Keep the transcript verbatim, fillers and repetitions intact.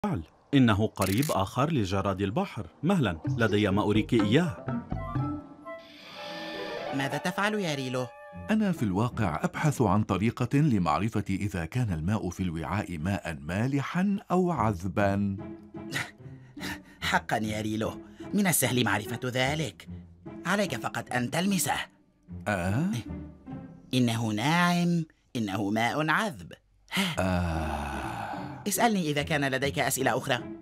بالفعل، إنه قريب آخر لجراد البحر. مهلا، لدي ما أريك إياه. ماذا تفعل يا ريلو؟ أنا في الواقع أبحث عن طريقة لمعرفة إذا كان الماء في الوعاء ماء مالحا أو عذبا. حقا يا ريلو، من السهل معرفة ذلك. عليك فقط أن تلمسه. آه؟ إنه ناعم، إنه ماء عذب. ها، آه. اسألني إذا كان لديك أسئلة أخرى.